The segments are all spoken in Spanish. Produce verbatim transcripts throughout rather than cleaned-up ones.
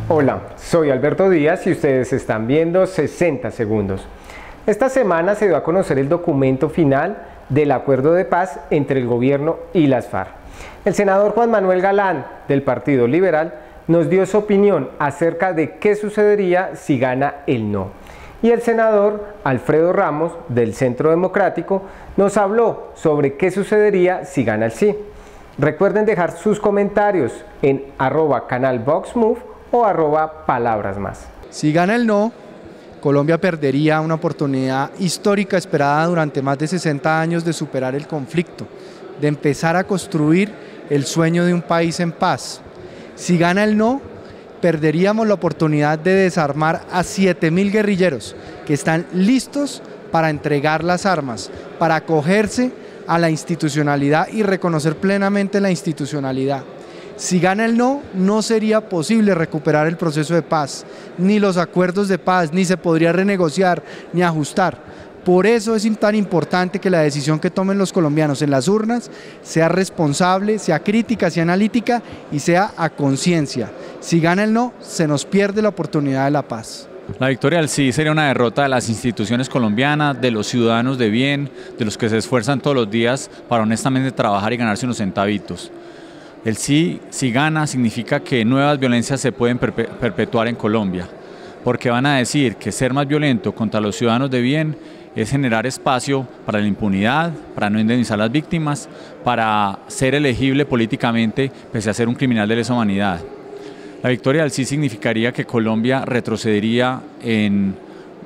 Hola, soy Alberto Díaz y ustedes están viendo sesenta segundos. Esta semana se dio a conocer el documento final del acuerdo de paz entre el gobierno y las FARC. El senador Juan Manuel Galán, del Partido Liberal, nos dio su opinión acerca de qué sucedería si gana el no. Y el senador Alfredo Ramos, del Centro Democrático, nos habló sobre qué sucedería si gana el sí. Recuerden dejar sus comentarios en arroba canal VoxMove o arroba palabras más. Si gana el no, Colombia perdería una oportunidad histórica esperada durante más de sesenta años de superar el conflicto, de empezar a construir el sueño de un país en paz. Si gana el no, perderíamos la oportunidad de desarmar a siete mil guerrilleros que están listos para entregar las armas, para acogerse a la institucionalidad y reconocer plenamente la institucionalidad. Si gana el no, no sería posible recuperar el proceso de paz, ni los acuerdos de paz, ni se podría renegociar, ni ajustar. Por eso es tan importante que la decisión que tomen los colombianos en las urnas sea responsable, sea crítica, sea analítica y sea a conciencia. Si gana el no, se nos pierde la oportunidad de la paz. La victoria del sí sería una derrota de las instituciones colombianas, de los ciudadanos de bien, de los que se esfuerzan todos los días para honestamente trabajar y ganarse unos centavitos. El sí, si gana, significa que nuevas violencias se pueden perpetuar en Colombia, porque van a decir que ser más violento contra los ciudadanos de bien es generar espacio para la impunidad, para no indemnizar a las víctimas, para ser elegible políticamente pese a ser un criminal de lesa humanidad. La victoria del sí significaría que Colombia retrocedería en,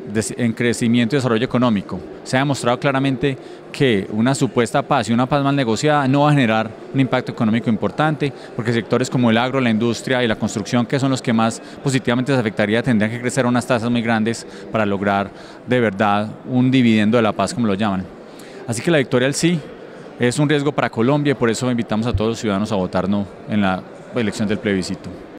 en crecimiento y desarrollo económico. Se ha demostrado claramente que una supuesta paz y una paz mal negociada no va a generar un impacto económico importante, porque sectores como el agro, la industria y la construcción, que son los que más positivamente se afectaría, tendrían que crecer a unas tasas muy grandes para lograr de verdad un dividendo de la paz, como lo llaman. Así que la victoria del sí es un riesgo para Colombia y por eso invitamos a todos los ciudadanos a votar no en la elección del plebiscito.